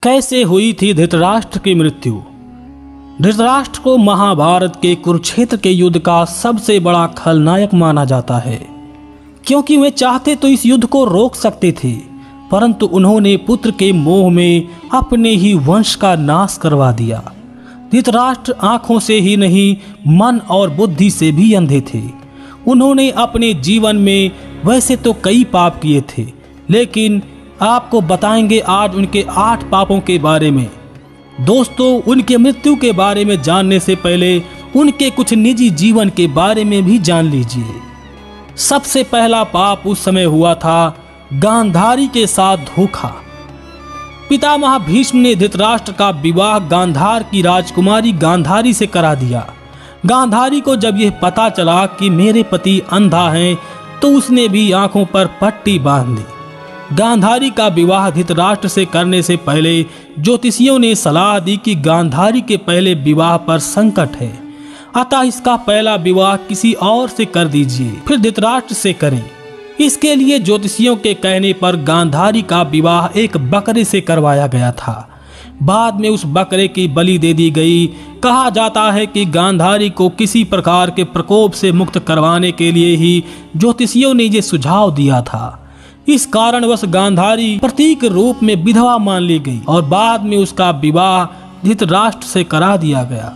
कैसे हुई थी धृतराष्ट्र की मृत्यु। धृतराष्ट्र को महाभारत के कुरुक्षेत्र के युद्ध का सबसे बड़ा खलनायक माना जाता है, क्योंकि वे चाहते तो इस युद्ध को रोक सकते थे, परंतु उन्होंने पुत्र के मोह में अपने ही वंश का नाश करवा दिया। धृतराष्ट्र आंखों से ही नहीं, मन और बुद्धि से भी अंधे थे। उन्होंने अपने जीवन में वैसे तो कई पाप किए थे, लेकिन आपको बताएंगे आज उनके 8 पापों के बारे में। दोस्तों, उनके मृत्यु के बारे में जानने से पहले उनके कुछ निजी जीवन के बारे में भी जान लीजिए। सबसे पहला पाप उस समय हुआ था गांधारी के साथ धोखा। पितामह भीष्म ने धृतराष्ट्र का विवाह गांधार की राजकुमारी गांधारी से करा दिया। गांधारी को जब यह पता चला कि मेरे पति अंधा हैं, तो उसने भी आंखों पर पट्टी बांध ली। गांधारी का विवाह धृतराष्ट्र से करने से पहले ज्योतिषियों ने सलाह दी कि गांधारी के पहले विवाह पर संकट है, अतः इसका पहला विवाह किसी और से कर दीजिए, फिर धृतराष्ट्र से करें। इसके लिए ज्योतिषियों के कहने पर गांधारी का विवाह एक बकरे से करवाया गया था। बाद में उस बकरे की बलि दे दी गई। कहा जाता है कि गांधारी को किसी प्रकार के प्रकोप से मुक्त करवाने के लिए ही ज्योतिषियों ने ये सुझाव दिया था। इस कारणवश गांधारी प्रतीक रूप में विधवा मान ली गई और बाद में उसका विवाह धृतराष्ट्र से करा दिया गया।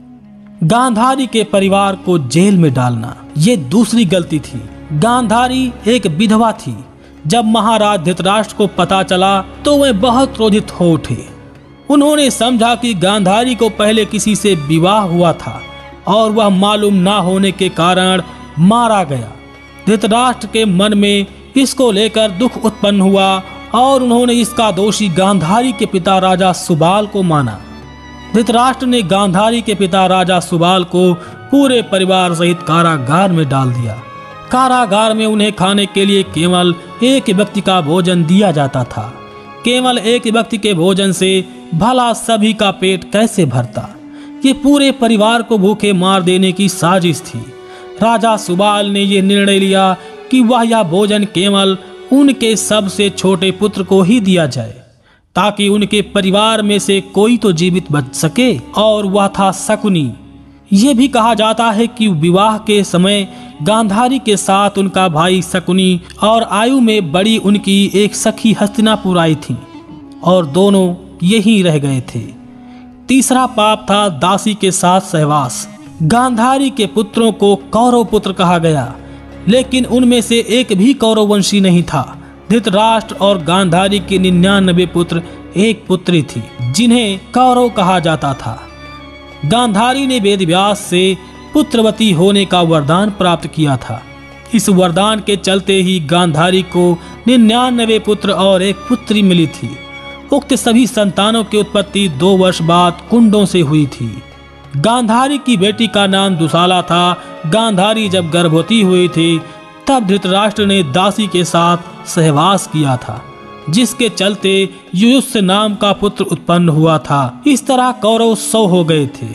गांधारी के परिवार को जेल में डालना, ये दूसरी गलती थी। गांधारी एक विधवा थी। जब महाराज धृतराष्ट्र को पता चला तो वे बहुत क्रोधित हो उठे। उन्होंने समझा कि गांधारी को पहले किसी से विवाह हुआ था और वह मालूम ना होने के कारण मारा गया। धृतराष्ट्र के मन में इसको लेकर दुख उत्पन्न हुआ और उन्होंने इसका दोषी गांधारी के पिता राजा सुबाल को माना। धृतराष्ट्र ने गांधारी के पिता राजा सुबाल को पूरे परिवार सहित कारागार में डाल दिया। कारागार में उन्हें खाने के लिए केवल एक व्यक्ति का भोजन दिया जाता था। केवल एक व्यक्ति के भोजन से भला सभी का पेट कैसे भरता। ये पूरे परिवार को भूखे मार देने की साजिश थी। राजा सुबाल ने यह निर्णय लिया कि वह यह भोजन केवल उनके सबसे छोटे पुत्र को ही दिया जाए, ताकि उनके परिवार में से कोई तो जीवित बच सके, और वह था शकुनी। ये भी कहा जाता है कि विवाह के समय गांधारी के साथ उनका भाई शकुनी और आयु में बड़ी उनकी एक सखी हस्तिनापुर आई थी और दोनों यहीं रह गए थे। तीसरा पाप था दासी के साथ सहवास। गांधारी के पुत्रों को कौरव पुत्र कहा गया, लेकिन उनमें से एक भी कौरव वंशी नहीं था। धृतराष्ट्र और गांधारी के 99 पुत्र, एक पुत्री थी जिन्हें कौरव कहा जाता था। गांधारी ने वेदव्यास से पुत्रवती होने का वरदान प्राप्त किया था। इस वरदान के चलते ही गांधारी को 99 पुत्र और एक पुत्री मिली थी। उक्त सभी संतानों की उत्पत्ति 2 वर्ष बाद कुंडों से हुई थी। गांधारी की बेटी का नाम दुशाला था। गांधारी जब गर्भवती हुई थी तब धृतराष्ट्र ने दासी के साथ सहवास किया था, जिसके चलते युयुत्स नाम का पुत्र उत्पन्न हुआ था। इस तरह कौरव 100 हो गए थे।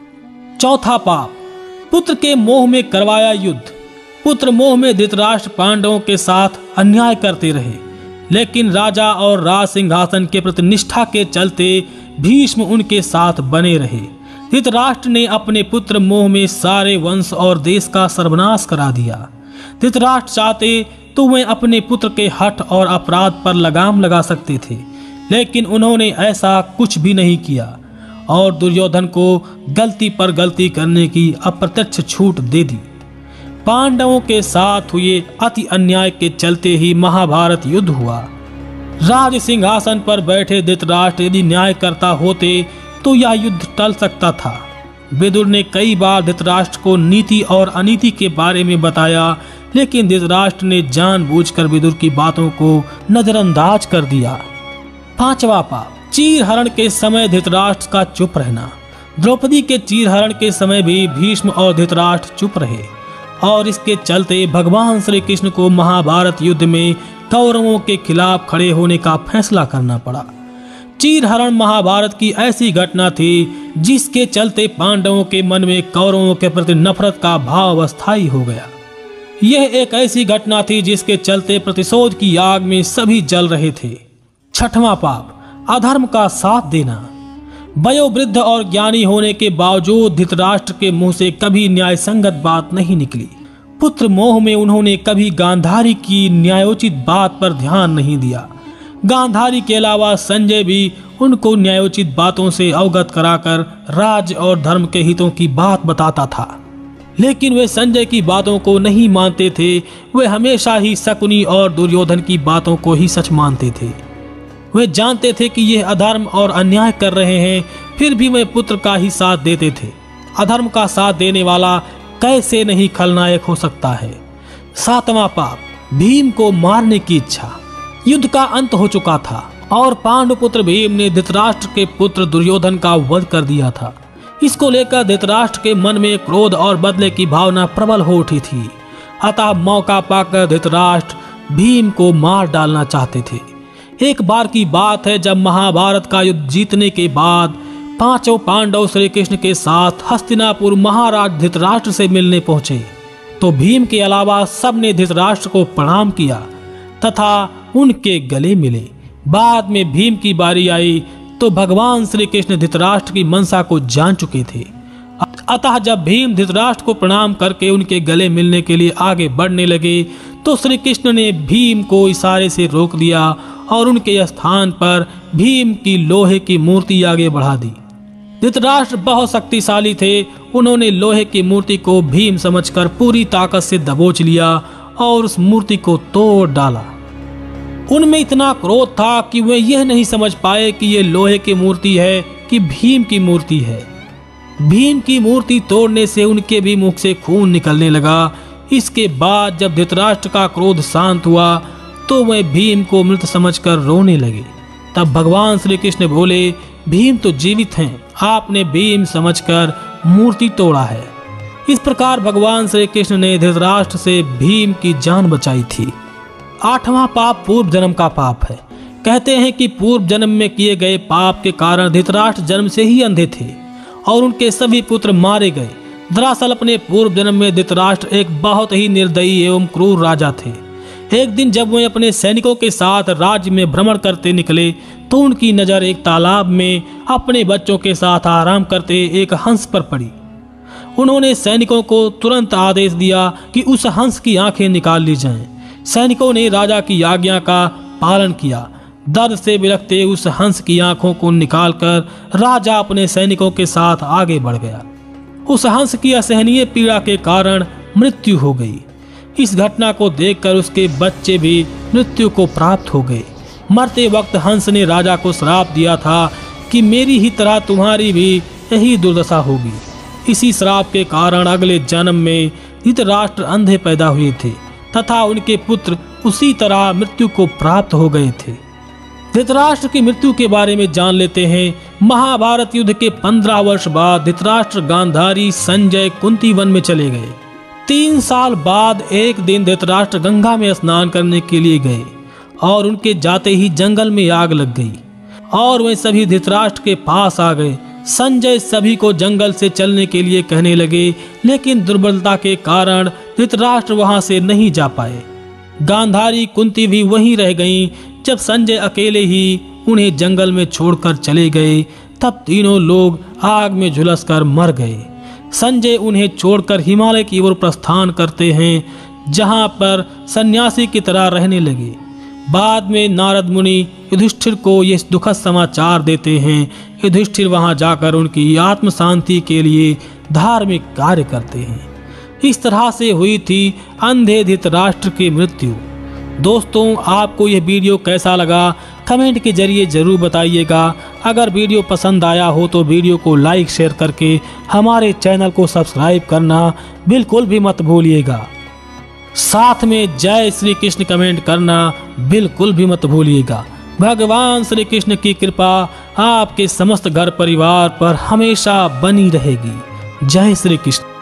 चौथा पाप, पुत्र के मोह में करवाया युद्ध। पुत्र मोह में धृतराष्ट्र पांडवों के साथ अन्याय करते रहे, लेकिन राजा और राज सिंहासन के प्रति निष्ठा के चलते भीष्म उनके साथ बने रहे। धृतराष्ट्र ने अपने पुत्र मोह में सारे वंश और देश का सर्वनाश करा दिया। धृतराष्ट्र चाहते तो वे अपने पुत्र के हठ और अपराध पर लगाम लगा सकते थे, लेकिन उन्होंने ऐसा कुछ भी नहीं किया और दुर्योधन को गलती पर गलती करने की अप्रत्यक्ष छूट दे दी। पांडवों के साथ हुए अति अन्याय के चलते ही महाभारत युद्ध हुआ। राज सिंहासन पर बैठे धृतराष्ट्र यदि न्याय करता होते तो यह युद्ध टल सकता था। विदुर ने कई बार धृतराष्ट्र को नीति और अनीति के बारे में बताया, लेकिन धृतराष्ट्र ने जानबूझकर विदुर की बातों को नजरअंदाज कर दिया। पांचवा पाप, चीरहरण के समय धृतराष्ट्र का चुप रहना। द्रौपदी के चीरहरण के समय भी भीष्म और धृतराष्ट्र चुप रहे और इसके चलते भगवान श्री कृष्ण को महाभारत युद्ध में कौरवों के खिलाफ खड़े होने का फैसला करना पड़ा। चीरहरण महाभारत की ऐसी घटना थी जिसके चलते पांडवों के मन में कौरवों के प्रति नफरत का भाव अस्थायी हो गया। यह एक ऐसी घटना थी जिसके चलते प्रतिशोध की आग में सभी जल रहे थे। छठवां पाप, अधर्म का साथ देना। वयोवृद्ध और ज्ञानी होने के बावजूद धृतराष्ट्र के मुंह से कभी न्यायसंगत बात नहीं निकली। पुत्र मोह में उन्होंने कभी गांधारी की न्यायोचित बात पर ध्यान नहीं दिया। गांधारी के अलावा संजय भी उनको न्यायोचित बातों से अवगत कराकर राज्य और धर्म के हितों की बात बताता था, लेकिन वे संजय की बातों को नहीं मानते थे। वे हमेशा ही शकुनी और दुर्योधन की बातों को ही सच मानते थे। वे जानते थे कि यह अधर्म और अन्याय कर रहे हैं, फिर भी वे पुत्र का ही साथ देते थे। अधर्म का साथ देने वाला कैसे नहीं खलनायक हो सकता है। 7वां पाप, भीम को मारने की इच्छा। युद्ध का अंत हो चुका था और पांडुपुत्र भीम ने धृतराष्ट्र के पुत्र दुर्योधन का वध कर दिया था। इसको लेकर धृतराष्ट्र के मन में क्रोध और बदले की भावना प्रबल हो उठी थी। अतः मौका पाकर धृतराष्ट्र भीम को मार डालना चाहते थे। एक बार की बात है, जब महाभारत का युद्ध जीतने के बाद 5 पांडव श्री कृष्ण के साथ हस्तिनापुर महाराज धृतराष्ट्र से मिलने पहुंचे, तो भीम के अलावा सबने धृतराष्ट्र को प्रणाम किया तथा उनके गले मिले। बाद में भीम की बारी आई तो भगवान श्री कृष्ण धृतराष्ट्र की मनसा को जान चुके थे। अतः जब भीम धृतराष्ट्र को प्रणाम करके उनके गले मिलने के लिए आगे बढ़ने लगे, तो श्री कृष्ण ने भीम को इशारे से रोक दिया और उनके स्थान पर भीम की लोहे की मूर्ति आगे बढ़ा दी। धृतराष्ट्र बहुत शक्तिशाली थे। उन्होंने लोहे की मूर्ति को भीम समझकर पूरी ताकत से दबोच लिया और उस मूर्ति को तोड़ डाला। उनमें इतना क्रोध था कि वे यह नहीं समझ पाए कि यह लोहे की मूर्ति है कि भीम की मूर्ति है। भीम की मूर्ति तोड़ने से उनके भी मुख से खून निकलने लगा। इसके बाद जब धृतराष्ट्र का क्रोध शांत हुआ तो वे भीम को मृत समझकर रोने लगे। तब भगवान श्री कृष्ण बोले, भीम तो जीवित हैं, आपने भीम समझकर मूर्ति तोड़ा है। इस प्रकार भगवान श्री कृष्ण ने धृतराष्ट्र से भीम की जान बचाई थी। 8वां पाप पूर्व जन्म का पाप है। कहते हैं कि पूर्व जन्म में किए गए पाप के कारण धृतराष्ट्र जन्म से ही अंधे थे और उनके सभी पुत्र मारे गए। दरअसल अपने पूर्व जन्म में धृतराष्ट्र एक बहुत ही निर्दयी एवं क्रूर राजा थे। एक दिन जब वे अपने सैनिकों के साथ राज्य में भ्रमण करते निकले, तो उनकी नजर एक तालाब में अपने बच्चों के साथ आराम करते एक हंस पर पड़ी। उन्होंने सैनिकों को तुरंत आदेश दिया कि उस हंस की आंखें निकाल ली जाएं। सैनिकों ने राजा की आज्ञा का पालन किया। दर्द से बिलखते उस हंस की आंखों को निकालकर राजा अपने सैनिकों के साथ आगे बढ़ गया। उस हंस की असहनीय पीड़ा के कारण मृत्यु हो गई। इस घटना को देखकर उसके बच्चे भी मृत्यु को प्राप्त हो गए। मरते वक्त हंस ने राजा को श्राप दिया था कि मेरी ही तरह तुम्हारी भी यही दुर्दशा होगी। इसी श्राप के कारण अगले जन्म में धृतराष्ट्र अंधे पैदा हुए थे तथा उनके पुत्र उसी तरह मृत्यु को प्राप्त हो गए थे। धृतराष्ट्र की मृत्यु के बारे में जान लेते हैं। महाभारत युद्ध के 15 वर्ष बाद धृतराष्ट्र गांधारी संजय कुंती वन में चले गए। 3 साल बाद एक दिन धृतराष्ट्र गंगा में स्नान करने के लिए गए और उनके जाते ही जंगल में आग लग गई और वे सभी धृतराष्ट्र के पास आ गए। संजय सभी को जंगल से चलने के लिए कहने लगे, लेकिन दुर्बलता के कारण धृतराष्ट्र वहां से नहीं जा पाए। गांधारी कुंती भी वहीं रह गईं। जब संजय अकेले ही उन्हें जंगल में छोड़कर चले गए, तब तीनों लोग आग में झुलसकर मर गए। संजय उन्हें छोड़कर हिमालय की ओर प्रस्थान करते हैं, जहां पर सन्यासी की तरह रहने लगे। बाद में नारद मुनि युधिष्ठिर को यह दुखद समाचार देते हैं। युधिष्ठिर वहां जाकर उनकी आत्म शांति के लिए धार्मिक कार्य करते हैं। इस तरह से हुई थी अंधे धृतराष्ट्र की मृत्यु। दोस्तों, आपको यह वीडियो कैसा लगा कमेंट के जरिए जरूर बताइएगा। अगर वीडियो पसंद आया हो तो वीडियो को लाइक शेयर करके हमारे चैनल को सब्सक्राइब करना बिल्कुल भी मत भूलिएगा। साथ में जय श्री कृष्ण कमेंट करना बिल्कुल भी मत भूलिएगा। भगवान श्री कृष्ण की कृपा आपके समस्त घर परिवार पर हमेशा बनी रहेगी। जय श्री कृष्ण।